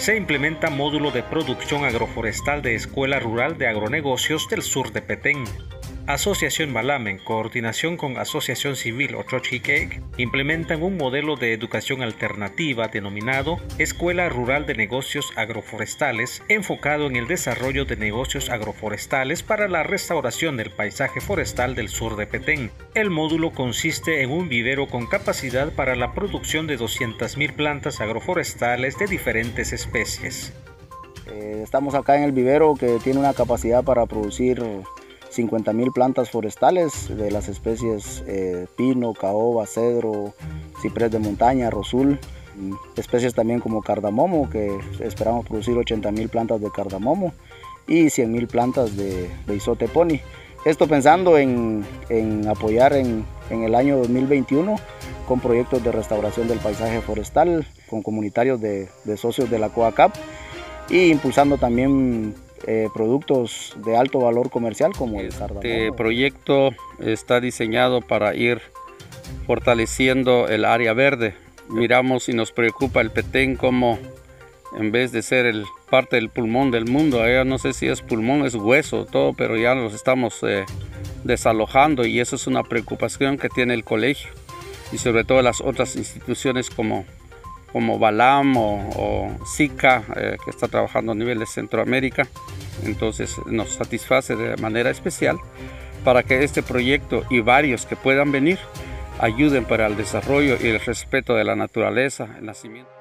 se implementa módulo de producción agroforestal de Escuela Rural de Agronegocios del sur de Petén. Asociación Balam, en coordinación con Asociación Civil Ochochiquec, implementan un modelo de educación alternativa denominado Escuela Rural de Negocios Agroforestales, enfocado en el desarrollo de negocios agroforestales para la restauración del paisaje forestal del sur de Petén. El módulo consiste en un vivero con capacidad para la producción de 200.000 plantas agroforestales de diferentes especies. Estamos acá en el vivero que tiene una capacidad para producir 50.000 plantas forestales de las especies pino, caoba, cedro, ciprés de montaña, rosul, especies también como cardamomo, que esperamos producir 80.000 plantas de cardamomo y 100.000 plantas de isote poni. Esto pensando en apoyar en el año 2021 con proyectos de restauración del paisaje forestal, con comunitarios de socios de la COACAP y impulsando también productos de alto valor comercial como el cardamomo. Este proyecto está diseñado para ir fortaleciendo el área verde. Miramos y nos preocupa el Petén como en vez de ser parte del pulmón del mundo, no sé si es pulmón, es hueso, todo, pero ya los estamos desalojando y eso es una preocupación que tiene el colegio y sobre todo las otras instituciones como Balam o SICA, que está trabajando a nivel de Centroamérica. Entonces nos satisface de manera especial para que este proyecto y varios que puedan venir ayuden para el desarrollo y el respeto de la naturaleza, el nacimiento.